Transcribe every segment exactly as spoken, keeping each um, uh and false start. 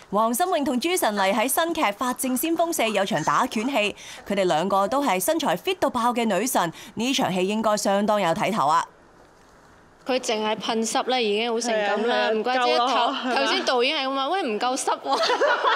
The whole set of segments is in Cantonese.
黃心穎同朱晨麗喺新劇《法證先鋒四》有場打拳戲，佢哋兩個都係身材 fit 到爆嘅女神，呢場戲應該相當有睇頭啊！ 佢淨係噴濕咧已經好性感啦，唔怪之頭頭先導演係咁話，喂唔夠濕喎。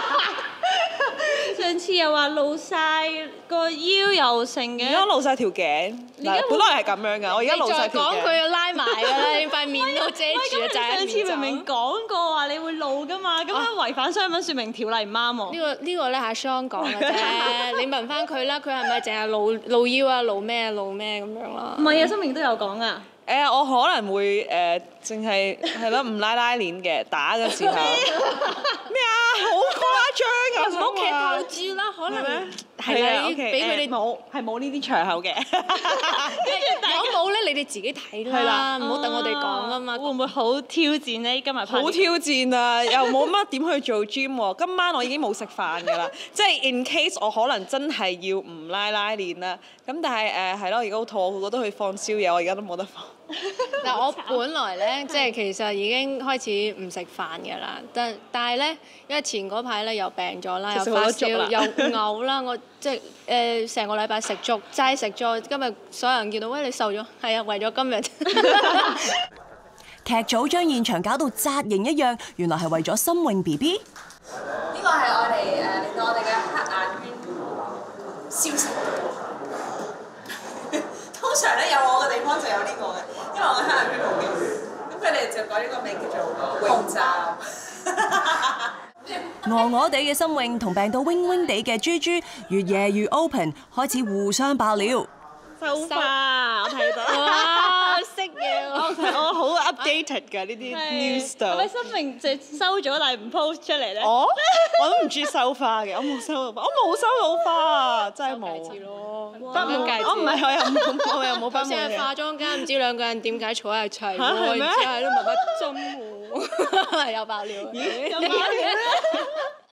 上次又話露晒個腰又成嘅， 而家露晒條頸，嗱本來係咁樣㗎，我而家露晒條頸。 再講佢又拉埋㗎啦，你塊面都遮住啊！就係上次明明講過話你會露㗎嘛，咁樣違反商品説明條例唔啱喎。 呢個呢個咧阿雙講嘅啫，你問翻佢啦，佢係咪淨係露露腰啊、露咩露咩咁樣咯？ 唔係啊，心明都有講啊。 誒，我可能會誒，淨係係咯，唔拉拉鏈嘅，打嘅時候。咩啊？好誇張啊！ 唔好劇透住啦，可能係啊， 俾佢哋冇，係冇呢啲場口嘅。 有冇咧？你哋自己睇啦，唔好等我哋講啊嘛。 會唔會好挑戰呢？今日好挑戰啊！又冇乜點去做 gym 喎。今晚我已經冇食飯㗎啦，即係 in case 我可能真係要唔拉拉鏈啦。咁但係誒係咯，而家好肚餓，我覺得去放宵夜，我而家都冇得放。 嗱，我本來咧，即係其實已經開始唔食飯㗎啦，但但係咧，因為前嗰排咧又病咗啦，又發燒，又嘔啦，我即係誒成個禮拜食粥，齋食咗。今日所有人見到，喂你瘦咗，係啊，為咗今日。 劇組將現場搞到紮形一樣，原來係為咗心穎 B B。 呢個係我哋誒令到我哋嘅黑眼圈消失。通常咧有我嘅地方就有呢個嘅，因為我嘅黑眼圈好勁，咁佢哋就改呢個名叫做泳罩。 餓餓地嘅心穎同病到 wing wing 地嘅豬豬，越夜越 open， 開始互相爆料。 收花，我睇到。 哇！識嘢喎。 我好 updated 㗎呢啲 news 度。 係咪心明就收咗但係唔 post 出嚟咧？ 我我都唔中意收花嘅，我冇收到花，我冇收到花啊，真係冇。 咯， 花冇戒指。我唔係我又冇，我又冇花頭先喺化妝間，唔知兩個人點解坐喺一齊喎？ 係咩？ 然之後喺度密密針喎，有爆料。 咦？有爆料咩？